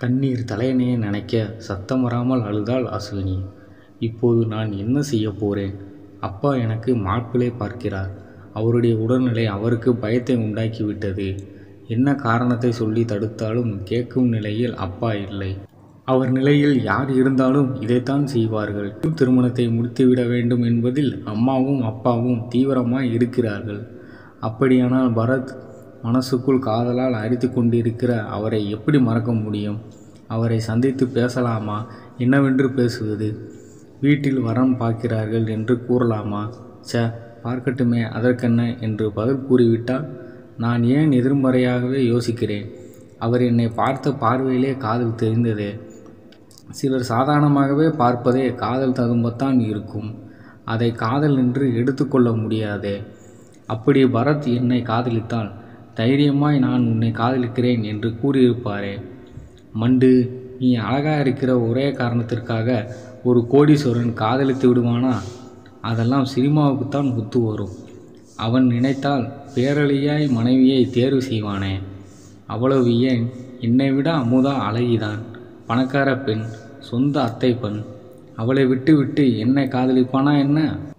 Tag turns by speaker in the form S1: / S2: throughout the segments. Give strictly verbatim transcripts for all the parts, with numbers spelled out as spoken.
S1: கண்ணீர் தலையணையை நனைக்க சத்தம் வராமல் அழுதாள் அஸ்வினி. இப்போது நான் என்ன செய்ய போறேன்? அப்பா எனக்கு மாப்பிள்ளை பார்க்கிறார். அவருடைய உடல்நிலை அவருக்கு பயத்தை உண்டாக்கிவிட்டது. என்ன காரணத்தை சொல்லி தடுத்தாலும் கேட்கும் நிலையில் அப்பா இல்லை. அவர் நிலையில் யார் இருந்தாலும் இதைத்தான் செய்வார்கள். திருமணத்தை முடித்துவிட வேண்டும் என்பதில் அம்மாவும் அப்பாவும் தீவிரமாய் இருக்கிறார்கள். அப்படியானால் பரத் மனசுக்குள் காதலால் அரித்து கொண்டிருக்கிற அவரை எப்படி மறக்க முடியும்? அவரை சந்தித்து பேசலாமா? என்னவென்று பேசுவது? வீட்டில் வரம் பார்க்கிறார்கள் என்று கூறலாமா? ச பார்க்கட்டுமே, அதற்கென்ன என்று பதில் கூறிவிட்டால் நான் ஏன் எதிர்மறையாகவே யோசிக்கிறேன்? அவர் என்னை பார்த்த பார்வையிலே காதல் தெரிந்ததே. சிலர் சாதாரணமாகவே பார்ப்பதே காதல் ததும்பத்தான் இருக்கும். அதை காதல் என்று எடுத்துக்கொள்ள முடியாதே. அப்படி பரத் என்னை காதலித்தால் தைரியமாய் நான் உன்னை காதலிக்கிறேன் என்று கூறியிருப்பாரே. மண்டு, நீ அழகாக இருக்கிற ஒரே காரணத்திற்காக ஒரு கோடீஸ்வரன் காதலித்து விடுவானா? அதெல்லாம் சினிமாவுக்குத்தான் ஒத்து வரும். அவன் நினைத்தால் பேரழியாய் மனைவியை தேர்வு செய்வானே. அவ்வளவு ஏன், என்னை விட அமுதா அழகிதான். பணக்கார பெண், சொந்த அத்தை பெண். அவளை விட்டு விட்டு என்னை காதலிப்பானா என்ன?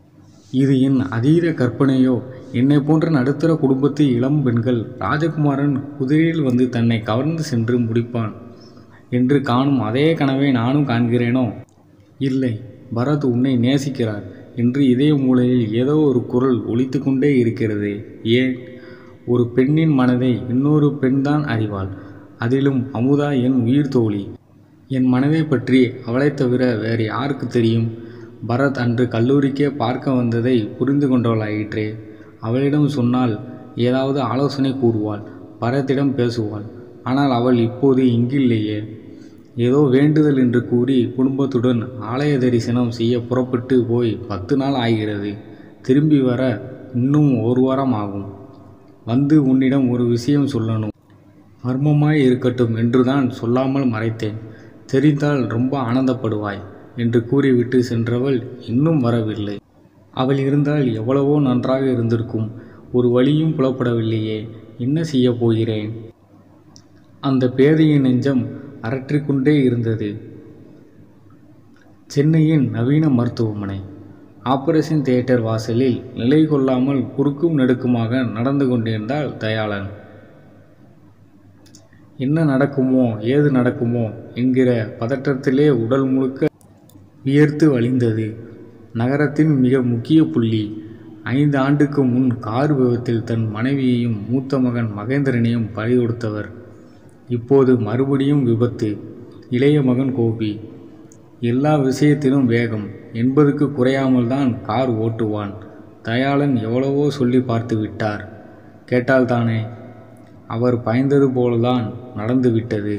S1: இது என் அதீத கற்பனையோ? என்னை போன்ற நடுத்தர குடும்பத்து இளம் பெண்கள் ராஜகுமாரன் குதிரையில் வந்து தன்னை கவர்ந்து சென்று முடிப்பான் என்று காணும் அதே கனவை நானும் காண்கிறேனோ? இல்லை, பரத் உன்னை நேசிக்கிறார் என்று இதய மூலையில் ஏதோ ஒரு குரல் ஒலித்து கொண்டே இருக்கிறது. ஏன்? ஒரு பெண்ணின் மனதை இன்னொரு பெண்தான் அறிவாள். அதிலும் அமுதா என் உயிர் தோழி. என் மனதை பற்றி அவளை தவிர வேறு யாருக்கு தெரியும்? பரத் அன்று கல்லூரிக்கே பார்க்க வந்ததை புரிந்து கொண்டவளாயிற்றே. அவளிடம் சொன்னால் ஏதாவது ஆலோசனை கூறுவாள், பரத்திடம் பேசுவாள். ஆனால் அவள் இப்போது இங்கில்லையே. ஏதோ வேண்டுதல் என்று கூறி குடும்பத்துடன் ஆலய தரிசனம் செய்ய புறப்பட்டு போய் பத்து நாள் ஆகிறது. திரும்பி வர இன்னும் ஒரு வாரம் ஆகும். வந்து உன்னிடம் ஒரு விஷயம் சொல்லணும். மர்மமாய் இருக்கட்டும் என்றுதான் சொல்லாமல் மறைத்தேன். தெரிந்தால் ரொம்ப ஆனந்தப்படுவாய் என்று கூறிவிட்டு சென்றவள் இன்னும் வரவில்லை. அவள் இருந்தால் எவ்வளவோ நன்றாக இருந்திருக்கும். ஒரு வழியும் புலப்படவில்லையே. என்ன செய்ய போகிறேன்? அந்த பேதையின் நெஞ்சம் அரற்றிக்கொண்டே இருந்தது. சென்னையின் நவீன மருத்துவமனை. ஆபரேஷன் தியேட்டர் வாசலில் நிலை கொள்ளாமல் குறுக்கும் நெடுக்குமாக நடந்து கொண்டிருந்தாள் தயாளன். என்ன நடக்குமோ ஏது நடக்குமோ என்கிற பதற்றத்திலே உடல் முழுக்க வியர்த்து வழிந்தது. நகரத்தின் மிக முக்கிய புள்ளி. ஐந்து ஆண்டுக்கு முன் கார் விபத்தில் தன் மனைவியையும் மூத்த மகன் மகேந்திரனையும் பறி கொடுத்தவர். இப்போது மறுபடியும் விபத்து. இளைய மகன் கோபி. எல்லா விஷயத்திலும் வேகம். எண்பதுக்கு குறையாமல் தான் கார் ஓட்டுவான். தயாளன் எவ்வளவோ சொல்லி பார்த்து விட்டார். கேட்டால்தானே? அவர் பயந்தது போலதான் நடந்துவிட்டது.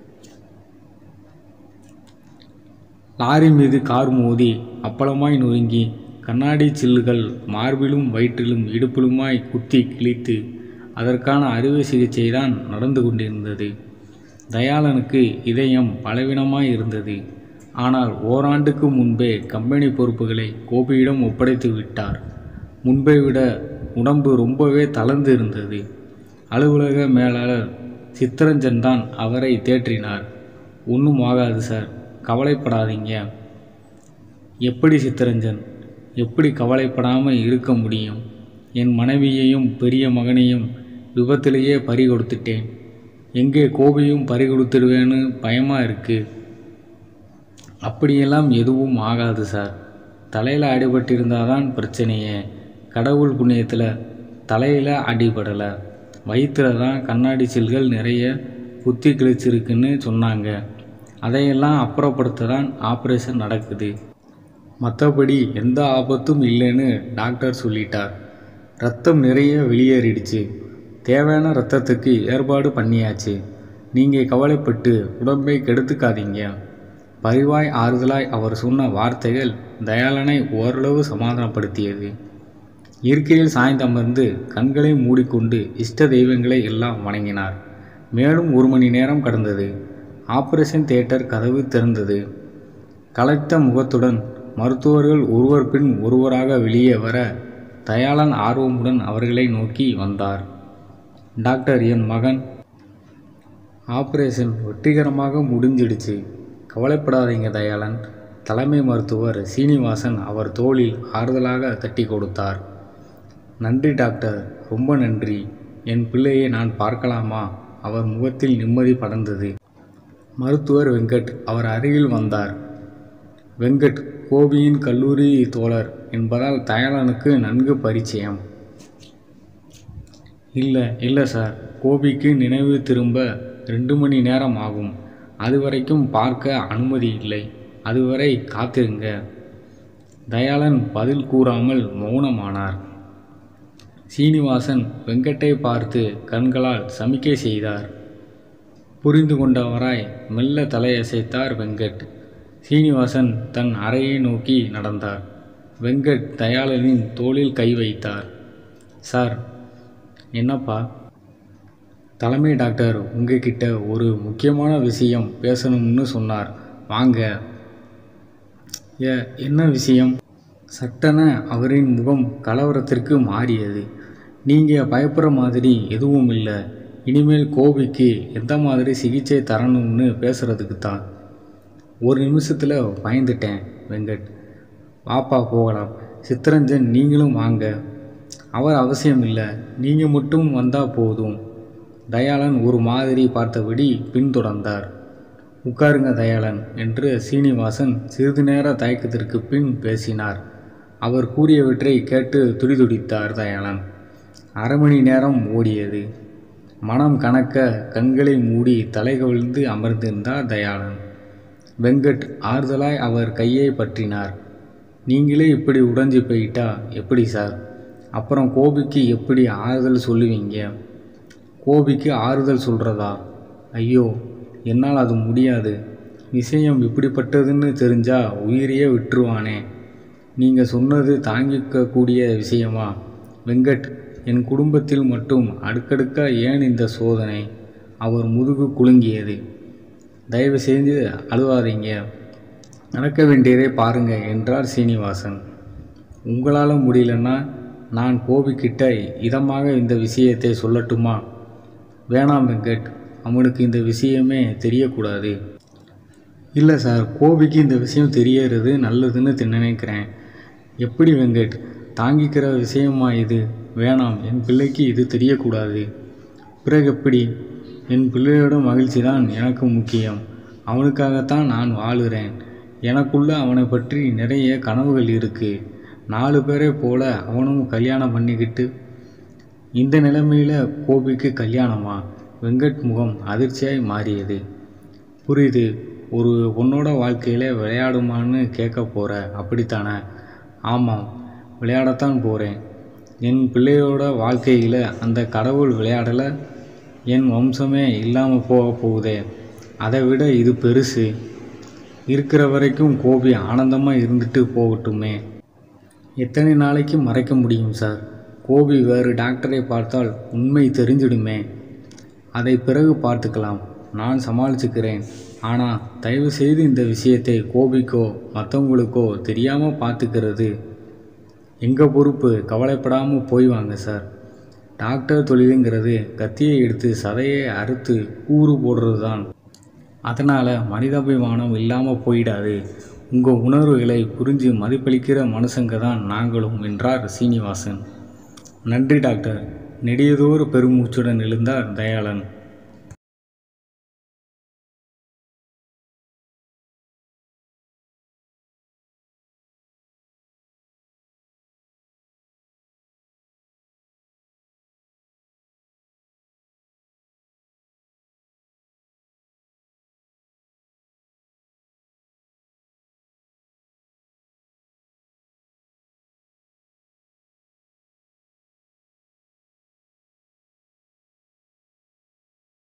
S1: லாரி மீது கார் மோதி அப்பளமாய் நொறுங்கி கண்ணாடி சில்லுகள் மார்பிலும் வயிற்றிலும் இடுப்பிலுமாய் குத்தி கிழித்து அதற்கான அறுவை சிகிச்சை தான் நடந்து கொண்டிருந்தது. தயாளனுக்கு இதயம் பலவீனமாய் இருந்தது. ஆனால் ஓராண்டுக்கு முன்பே கம்பெனி பொறுப்புகளை கோபியிடம் ஒப்படைத்து விட்டார். முன்பை விட உடம்பு ரொம்பவே தளர்ந்து இருந்தது. அலுவலக மேலாளர் சித்தரஞ்சன் தான் அவரை தேற்றினார். ஒன்றும் ஆகாது சார், கவலைப்படாதீங்க. எப்படி சித்தரஞ்சன்? எப்படி கவலைப்படாமல் இருக்க முடியும்? என் மனைவியையும் பெரிய மகனையும் விபத்திலேயே பறி கொடுத்துட்டேன். எங்கே கோபியும் பறி கொடுத்துடுவேன்னு பயமாக இருக்குது. அப்படியெல்லாம் எதுவும் ஆகாது சார். தலையில் அடிபட்டிருந்தால் தான் பிரச்சனையே. கடவுள் புண்ணியத்தில் தலையில் அடிபடலை. வயிற்றில் தான் கண்ணாடி சில்கள் நிறைய குத்தி கிழிச்சிருக்குன்னு சொன்னாங்க. அதையெல்லாம் அப்புறப்படுத்த தான் ஆப்ரேஷன் நடக்குது. மற்றபடி எந்த ஆபத்தும் இல்லைன்னு டாக்டர் சொல்லிட்டார். ரத்தம் நிறைய வெளியேறிடுச்சு. தேவையான ரத்தத்துக்கு ஏற்பாடு பண்ணியாச்சு. நீங்கள் கவலைப்பட்டு உடம்பை கெடுத்துக்காதீங்க. பரிவாய் ஆறுதலாய் அவர் சொன்ன வார்த்தைகள் தயாளனை ஓரளவு சமாதானப்படுத்தியது. இருக்கையில் சாய்ந்தமர்ந்து கண்களை மூடிக்கொண்டு இஷ்ட தெய்வங்களை எல்லாம் வணங்கினார். மேலும் ஒரு மணி நேரம் கடந்தது. ஆபரேஷன் தியேட்டர் கதவு திறந்தது. கலைத்த முகத்துடன் மருத்துவர்கள் ஒருவர் பின் ஒருவராக வெளியே வர தயாளன் ஆர்வமுடன் அவர்களை நோக்கி வந்தார். டாக்டர், என் மகன் ஆப்ரேஷன் வெற்றிகரமாக முடிஞ்சிடுச்சு. கவலைப்படாதீங்க தயாளன். தலைமை மருத்துவர் சீனிவாசன் அவர் தோளில் ஆறுதலாக தட்டி கொடுத்தார். நன்றி டாக்டர், ரொம்ப நன்றி. என் பிள்ளையை நான் பார்க்கலாமா? அவர் முகத்தில் நிம்மதி படர்ந்தது. மருத்துவர் வெங்கட் அவர் அருகில் வந்தார். வெங்கட் கோபியின் கல்லூரி தோழர் என்பதால் தயாளனுக்கு நன்கு பரிச்சயம். இல்லை இல்லை சார், கோபிக்கு நினைவு திரும்ப ரெண்டு மணி நேரம் ஆகும். அதுவரைக்கும் பார்க்க அனுமதி இல்லை. அதுவரை காத்திருங்க. தயாளன் பதில் கூறாமல் மௌனமானார். சீனிவாசன் வெங்கட்டை பார்த்து கண்களால் சமிக்கை செய்தார். புரிந்து கொண்டவராய் மெல்ல தலையசைத்தார் வெங்கட். சீனிவாசன் தன் அறையை நோக்கி நடந்தார். வெங்கட் தயாளனின் தோளில் கை வைத்தார். சார். என்னப்பா? தலைமை டாக்டர் உங்ககிட்ட ஒரு முக்கியமான விஷயம் பேசணும்னு சொன்னார். வாங்க. ஏ என்ன விஷயம்? சட்டென அவரின் முகம் கலவரத்திற்கு மாறியது. நீங்கள் பயப்படுற மாதிரி எதுவும் இல்லை. இனிமேல் கோபிக்கு எந்த மாதிரி சிகிச்சை தரணும்னு பேசுகிறதுக்கு தான். ஒரு நிமிஷத்தில் பயந்துட்டேன் வெங்கட். வாப்பா போகலாம். சித்தரஞ்சன் நீங்களும் வாங்க. அவர் அவசியம் இல்லை, நீங்கள் மட்டும் வந்தால் போதும். தயாளன் ஒரு மாதிரி பார்த்தபடி பின்தொடர்ந்தார். உட்காருங்க தயாளன் என்று சீனிவாசன் சிறிது நேர தயக்கத்திற்கு பின் பேசினார். அவர் கூறியவற்றை கேட்டு துடிதுடித்தார் தயாளன். அரை மணி நேரம் ஓடியது. மனம் கணக்க கண்களை மூடி தலை கவிழ்ந்து அமர்ந்திருந்தார் தயாளன். வெங்கட் ஆறுதலாய் அவர் கையை பற்றினார். நீங்களே இப்படி உடைஞ்சு போயிட்டா எப்படி சார்? அப்புறம் கோபிக்கு எப்படி ஆறுதல் சொல்லுவீங்க? கோபிக்கு ஆறுதல் சொல்கிறதா? ஐயோ, என்னால் அது முடியாது. விஷயம் இப்படிப்பட்டதுன்னு தெரிஞ்சா உயிரையே விட்டுருவானே. நீங்கள் சொன்னது தாங்கிக்கக்கூடிய விஷயமா? வெங்கட், என் குடும்பத்தில் மட்டும் அடுக்கடுக்கா ஏன் இந்த சோதனை? அவர் முதுகு குலுங்கியது. தயவு செய்து அழுவாதீங்க, நடக்க வேண்டியதை பாருங்க என்றார் சீனிவாசன். உங்களால் முடியலன்னா நான் கோபிக்கிட்ட இதமாக இந்த விஷயத்தை சொல்லட்டுமா? வேணாம் வெங்கட், அவனுக்கு இந்த விஷயமே தெரியக்கூடாது. இல்லை சார், கோபிக்கு இந்த விஷயம் தெரியறது நல்லதுன்னு நினைக்கிறேன். எப்படி வெங்கட்? தாங்கிக்கிற விஷயமா இது? வேணாம், என் பிள்ளைக்கு இது தெரியக்கூடாது. பிறகு எப்படி? என் பிள்ளையோட மகிழ்ச்சி தான் எனக்கு முக்கியம். அவனுக்காகத்தான் நான் வாழுறேன். எனக்குள்ள அவனை பற்றி நிறைய கனவுகள் இருக்குது. நாலு பேரை போல அவனும் கல்யாணம் பண்ணிக்கிட்டு. இந்த நிலைமையில் கோபிக்கு கல்யாணமா? வெங்கட் முகம் அதிர்ச்சியாய் மாறியது. புரியுது, ஒரு பொண்ணோட வாழ்க்கையில் விளையாடுமான்னு கேட்க போகிற, அப்படித்தானே? ஆமாம், விளையாடத்தான் போகிறேன். என் பிள்ளையோட வாழ்க்கையில் அந்த கடவுள் விளையாடலை, என் வம்சமே இல்லாமல் போக போகுதே. அதை விட இது பெருசு. இருக்கிற வரைக்கும் கோபி ஆனந்தமாக இருந்துட்டு போகட்டுமே. எத்தனை நாளைக்கு மறைக்க முடியும் சார்? கோபி வேறு டாக்டரை பார்த்தால் உண்மை தெரிஞ்சிடுமே. அதை பிறகு பார்த்துக்கலாம், நான் சமாளிச்சுக்கிறேன். ஆனால் தயவு செய்து இந்த விஷயத்தை கோபிக்கோ மற்றவங்களுக்கோ தெரியாமல் பார்த்துக்கிறது எங்கள் பொறுப்பு. கவலைப்படாமல் போய் வாங்க சார். டாக்டர் தொழிலுங்கிறது கத்தியை எடுத்து சதையை அறுத்து கூறு போடுறது தான். அதனால் மனிதாபிமானம் இல்லாமல் போயிடாது. உங்கள் உணர்வுகளை புரிஞ்சு மதிப்பளிக்கிற மனுஷங்க தான் நாங்களும் என்றார் சீனிவாசன். நன்றி டாக்டர். நெடியதோறு பெருமூச்சுடன் எழுந்தார் தயாளன்.